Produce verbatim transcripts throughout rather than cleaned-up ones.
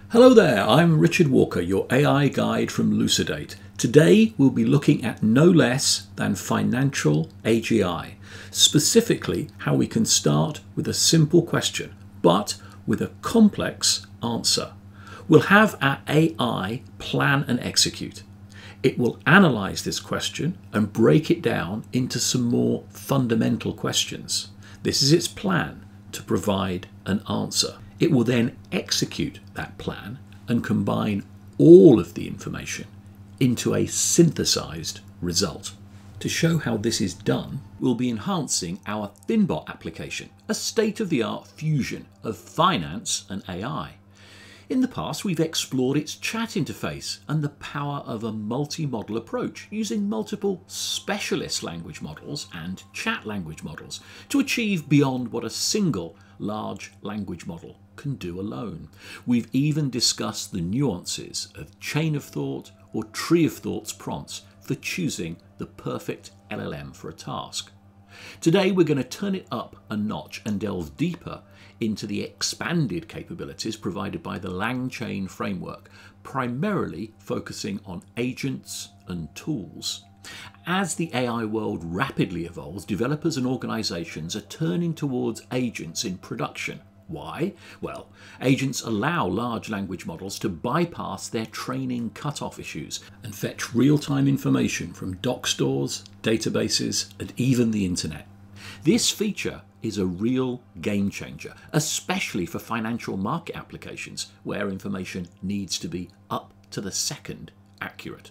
Hello there, I'm Richard Walker, your A I guide from Lucidate. Today we'll be looking at no less than Financial A G I, specifically how we can start with a simple question, but with a complex answer. We'll have our A I plan and execute. It will analyse this question and break it down into some more fundamental questions. This is its plan to provide an answer. It will then execute that plan and combine all of the information into a synthesized result. To show how this is done, we'll be enhancing our FinBot application, a state-of-the-art fusion of finance and A I. In the past, we've explored its chat interface and the power of a multi-model approach using multiple specialist language models and chat language models to achieve beyond what a single large language model can do alone. We've even discussed the nuances of chain of thought or tree of thoughts prompts for choosing the perfect L L M for a task. Today we're going to turn it up a notch and delve deeper into the expanded capabilities provided by the LangChain framework, primarily focusing on agents and tools. As the A I world rapidly evolves, developers and organisations are turning towards agents in production. Why? Well, agents allow large language models to bypass their training cutoff issues and fetch real-time information from doc stores, databases, and even the internet. This feature is a real game changer, especially for financial market applications where information needs to be up to the second accurate.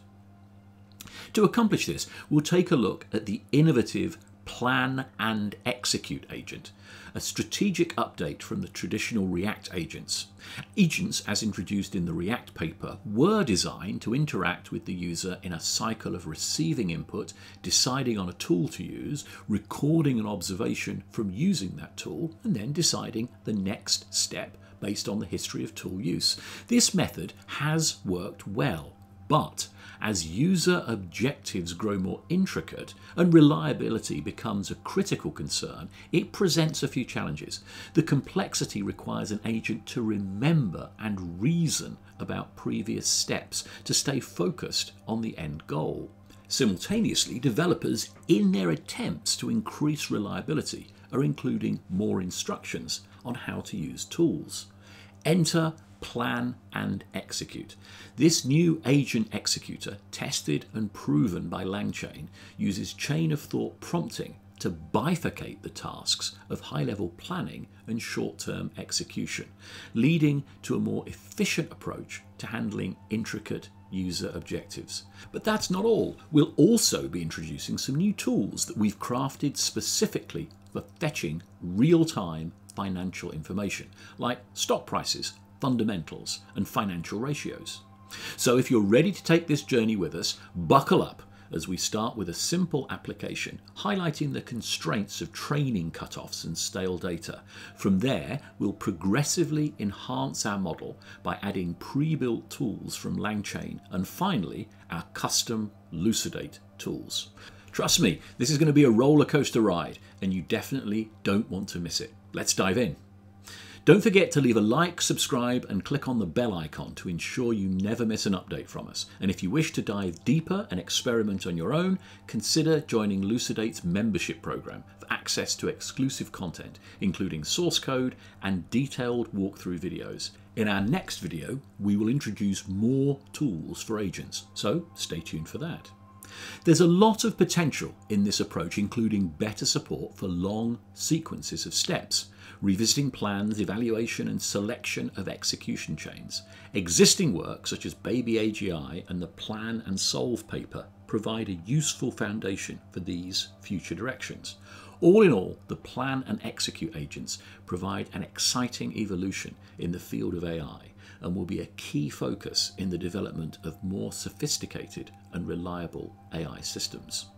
To accomplish this, we'll take a look at the innovative Plan and Execute agent, a strategic update from the traditional React agents. Agents, as introduced in the React paper, were designed to interact with the user in a cycle of receiving input, deciding on a tool to use, recording an observation from using that tool, and then deciding the next step based on the history of tool use. This method has worked well, but as user objectives grow more intricate and reliability becomes a critical concern, it presents a few challenges. The complexity requires an agent to remember and reason about previous steps to stay focused on the end goal. Simultaneously, developers, in their attempts to increase reliability, are including more instructions on how to use tools. Enter Plan and Execute. This new agent executor, tested and proven by LangChain, uses chain of thought prompting to bifurcate the tasks of high-level planning and short-term execution, leading to a more efficient approach to handling intricate user objectives. But that's not all. We'll also be introducing some new tools that we've crafted specifically for fetching real-time financial information, like stock prices, fundamentals, and financial ratios. So if you're ready to take this journey with us, buckle up as we start with a simple application highlighting the constraints of training cutoffs and stale data. From there, we'll progressively enhance our model by adding pre-built tools from LangChain and finally our custom Lucidate tools. Trust me, this is going to be a roller coaster ride and you definitely don't want to miss it. Let's dive in. Don't forget to leave a like, subscribe and click on the bell icon to ensure you never miss an update from us. And if you wish to dive deeper and experiment on your own, consider joining Lucidate's membership program for access to exclusive content, including source code and detailed walkthrough videos. In our next video, we will introduce more tools for agents, so stay tuned for that. There's a lot of potential in this approach, including better support for long sequences of steps, revisiting plans, evaluation and selection of execution chains. Existing work such as Baby A G I and the Plan and Solve paper provide a useful foundation for these future directions. All in all, the Plan and Execute agents provide an exciting evolution in the field of A I and will be a key focus in the development of more sophisticated and reliable A I systems.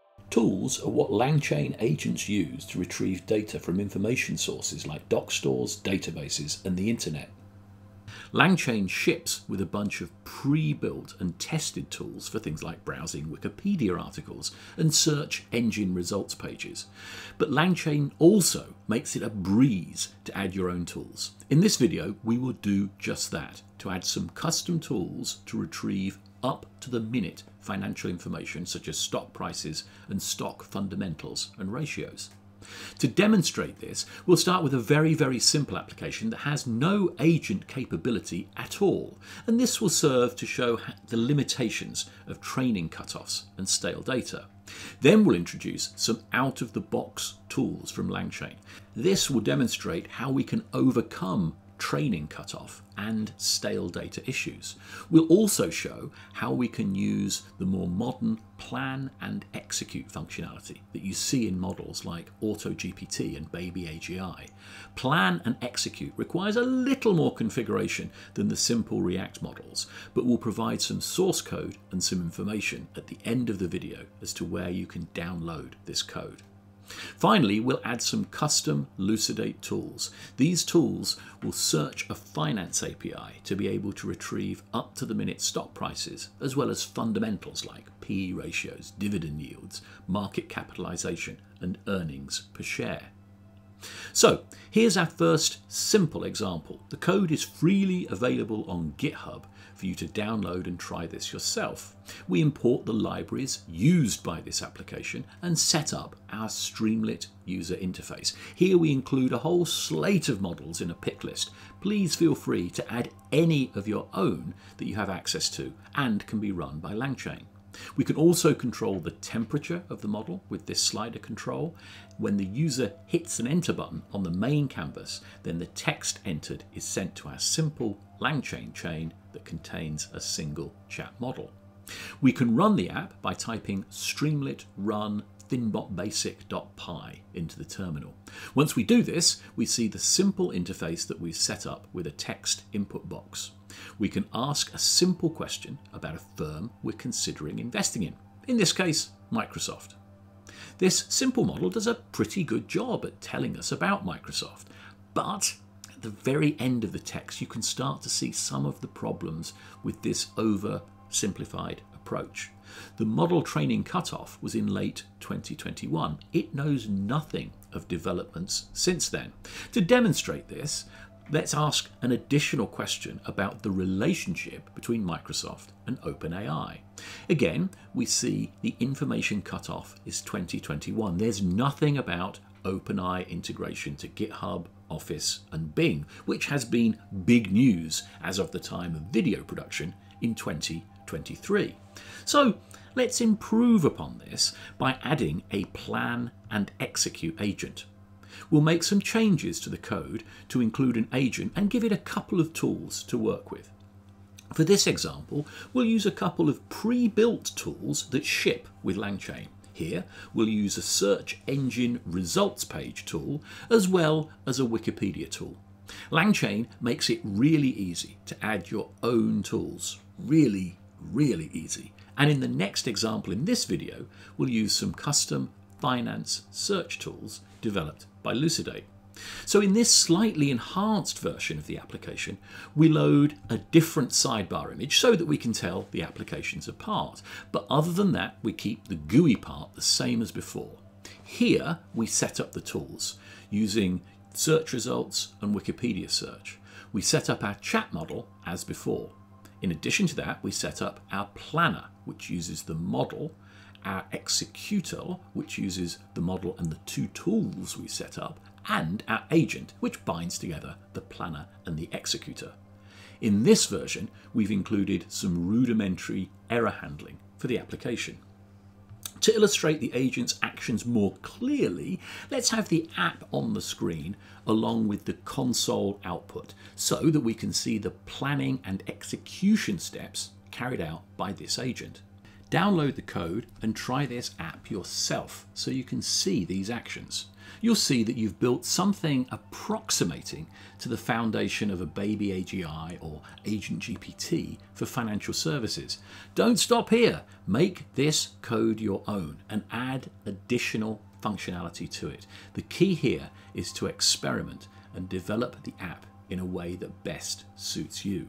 Tools are what LangChain agents use to retrieve data from information sources like doc stores, databases, and the internet. LangChain ships with a bunch of pre-built and tested tools for things like browsing Wikipedia articles and search engine results pages. But LangChain also makes it a breeze to add your own tools. In this video, we will do just that, to add some custom tools to retrieve up-to-the-minute financial information such as stock prices and stock fundamentals and ratios. To demonstrate this, we'll start with a very, very simple application that has no agent capability at all, and this will serve to show the limitations of training cutoffs and stale data. Then we'll introduce some out-of-the-box tools from LangChain. This will demonstrate how we can overcome training cutoff and stale data issues. We'll also show how we can use the more modern plan and execute functionality that you see in models like AutoGPT and Baby A G I. Plan and execute requires a little more configuration than the simple React models, but will provide some source code and some information at the end of the video as to where you can download this code. Finally, we'll add some custom Lucidate tools. These tools will search a Finance A P I to be able to retrieve up-to-the-minute stock prices, as well as fundamentals like P E ratios, dividend yields, market capitalization, and earnings per share. So here's our first simple example. The code is freely available on GitHub for you to download and try this yourself. We import the libraries used by this application and set up our Streamlit user interface. Here we include a whole slate of models in a pick list. Please feel free to add any of your own that you have access to and can be run by LangChain. We can also control the temperature of the model with this slider control. When the user hits an enter button on the main canvas, then the text entered is sent to our simple LangChain chain that contains a single chat model. We can run the app by typing streamlit run finbot basic.py into the terminal. Once we do this, we see the simple interface that we've set up with a text input box. We can ask a simple question about a firm we're considering investing in, in this case, Microsoft. This simple model does a pretty good job at telling us about Microsoft, but at the very end of the text, you can start to see some of the problems with this oversimplified approach. The model training cutoff was in late twenty twenty-one. It knows nothing of developments since then. To demonstrate this, let's ask an additional question about the relationship between Microsoft and OpenAI. Again, we see the information cutoff is twenty twenty-one. There's nothing about OpenAI integration to GitHub, Office, and Bing, which has been big news as of the time of video production in twenty twenty-three. So let's improve upon this by adding a plan and execute agent. We'll make some changes to the code to include an agent and give it a couple of tools to work with. For this example, we'll use a couple of pre-built tools that ship with LangChain. Here, we'll use a search engine results page tool as well as a Wikipedia tool. LangChain makes it really easy to add your own tools. Really, really easy. And in the next example in this video, we'll use some custom finance search tools developed by Lucidate. So in this slightly enhanced version of the application, we load a different sidebar image so that we can tell the applications apart. But other than that, we keep the G U I part the same as before. Here, we set up the tools using search results and Wikipedia search. We set up our chat model as before. In addition to that, we set up our planner, which uses the model, our executor, which uses the model and the two tools we set up, and our agent, which binds together the planner and the executor. In this version, we've included some rudimentary error handling for the application. To illustrate the agent's actions more clearly, let's have the app on the screen along with the console output so that we can see the planning and execution steps carried out by this agent. Download the code and try this app yourself so you can see these actions. You'll see that you've built something approximating to the foundation of a Baby A G I or Agent G P T for financial services. Don't stop here. Make this code your own and add additional functionality to it. The key here is to experiment and develop the app in a way that best suits you.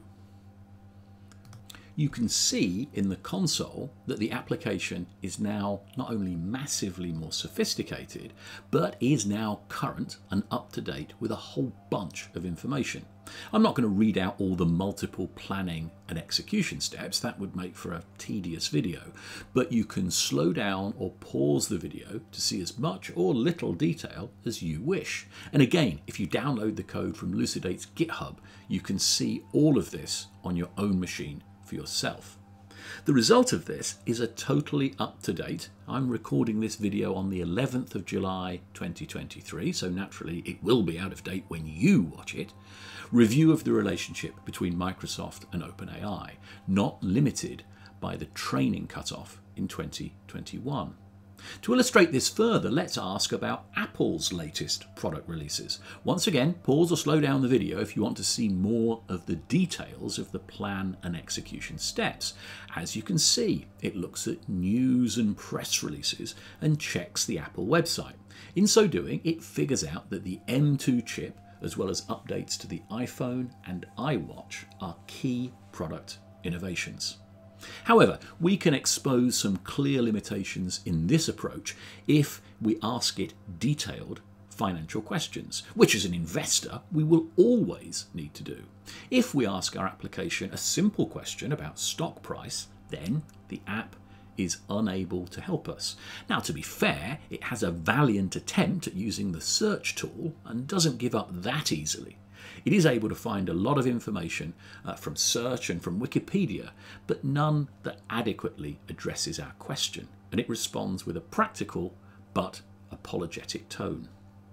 You can see in the console that the application is now not only massively more sophisticated, but is now current and up to date with a whole bunch of information. I'm not going to read out all the multiple planning and execution steps, that would make for a tedious video, but you can slow down or pause the video to see as much or little detail as you wish. And again, if you download the code from Lucidate's GitHub, you can see all of this on your own machine for yourself. The result of this is a totally up-to-date, I'm recording this video on the eleventh of July twenty twenty-three, so naturally it will be out of date when you watch it, review of the relationship between Microsoft and OpenAI, not limited by the training cutoff in twenty twenty-one. To illustrate this further, let's ask about Apple's latest product releases. Once again, pause or slow down the video if you want to see more of the details of the plan and execution steps. As you can see, it looks at news and press releases and checks the Apple website. In so doing, it figures out that the M two chip, as well as updates to the iPhone and iWatch, are key product innovations. However, we can expose some clear limitations in this approach if we ask it detailed financial questions, which as an investor we will always need to do. If we ask our application a simple question about stock price, then the app is unable to help us. Now, to be fair, it has a valiant attempt at using the search tool and doesn't give up that easily. It is able to find a lot of information uh, from search and from Wikipedia, but none that adequately addresses our question, and it responds with a practical but apologetic tone.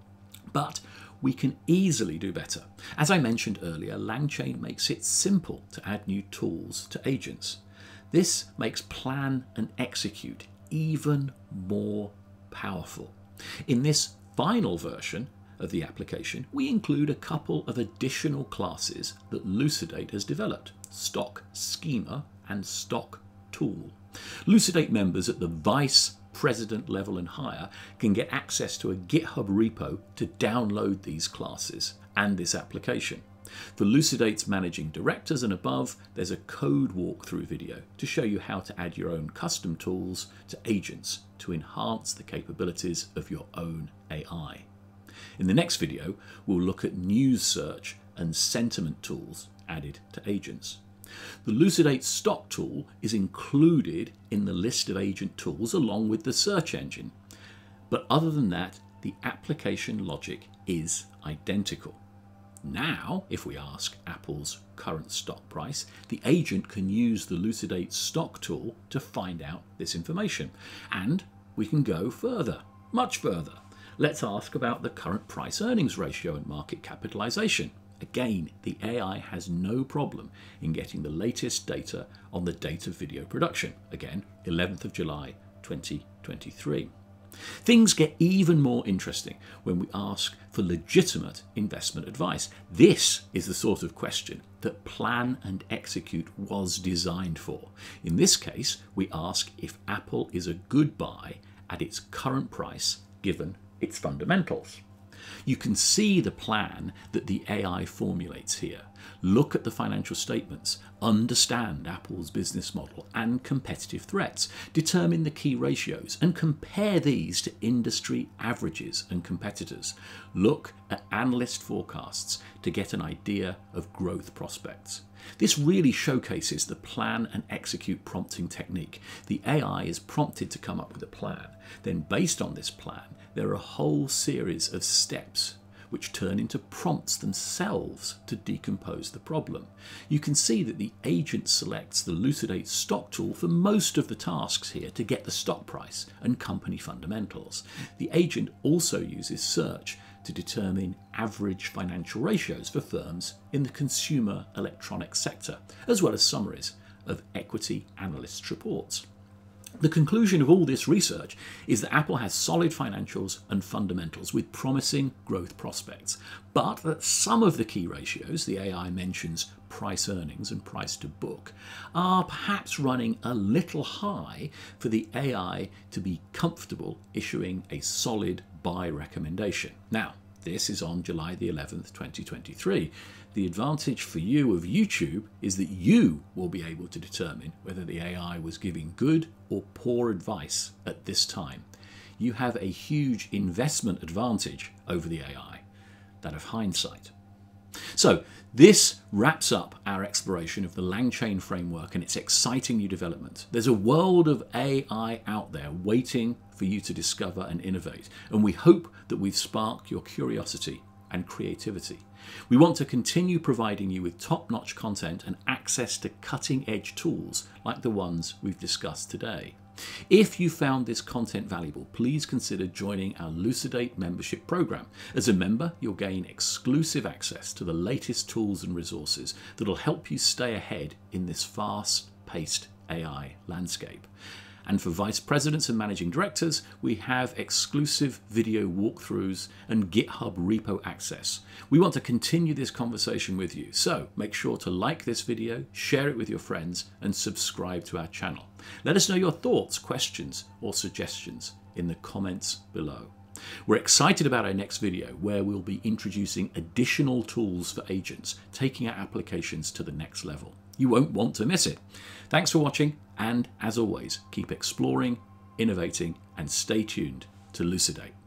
But we can easily do better. As I mentioned earlier, LangChain makes it simple to add new tools to agents. This makes plan and execute even more powerful. In this final version of the application, we include a couple of additional classes that Lucidate has developed: Stock Schema and Stock Tool. Lucidate members at the vice president level and higher can get access to a GitHub repo to download these classes and this application. For Lucidate's managing directors and above, there's a code walkthrough video to show you how to add your own custom tools to agents to enhance the capabilities of your own A I. In the next video, we'll look at news search and sentiment tools added to agents. The Lucidate stock tool is included in the list of agent tools along with the search engine. But other than that, the application logic is identical. Now, if we ask Apple's current stock price, the agent can use the Lucidate stock tool to find out this information. And we can go further, much further. Let's ask about the current price earnings ratio and market capitalization. Again, the A I has no problem in getting the latest data on the date of video production. Again, eleventh of July twenty twenty-three. Things get even more interesting when we ask for legitimate investment advice. This is the sort of question that Plan and Execute was designed for. In this case, we ask if Apple is a good buy at its current price given its fundamentals. You can see the plan that the A I formulates here. Look at the financial statements, understand Apple's business model and competitive threats, determine the key ratios and compare these to industry averages and competitors. Look at analyst forecasts to get an idea of growth prospects. This really showcases the plan and execute prompting technique. The A I is prompted to come up with a plan. Then based on this plan, there are a whole series of steps which turn into prompts themselves to decompose the problem. You can see that the agent selects the Lucidate stock tool for most of the tasks here to get the stock price and company fundamentals. The agent also uses search to determine average financial ratios for firms in the consumer electronics sector, as well as summaries of equity analysts' reports. The conclusion of all this research is that Apple has solid financials and fundamentals with promising growth prospects, but that some of the key ratios, the A I mentions price earnings and price to book, are perhaps running a little high for the A I to be comfortable issuing a solid buy recommendation. Now, This is on July the eleventh, twenty twenty-three. The advantage for you of YouTube is that you will be able to determine whether the A I was giving good or poor advice at this time. You have a huge investment advantage over the A I, that of hindsight. So this wraps up our exploration of the LangChain framework and its exciting new development. There's a world of A I out there waiting for you to discover and innovate, and we hope that we've sparked your curiosity and creativity. We want to continue providing you with top-notch content and access to cutting-edge tools like the ones we've discussed today. If you found this content valuable, please consider joining our Lucidate membership program. As a member, you'll gain exclusive access to the latest tools and resources that will help you stay ahead in this fast-paced A I landscape. And for vice presidents and managing directors, we have exclusive video walkthroughs and GitHub repo access. We want to continue this conversation with you, so make sure to like this video, share it with your friends, and subscribe to our channel. Let us know your thoughts, questions, or suggestions in the comments below. We're excited about our next video, where we'll be introducing additional tools for agents, taking our applications to the next level. You won't want to miss it. Thanks for watching, and as always, keep exploring, innovating, and stay tuned to Lucidate.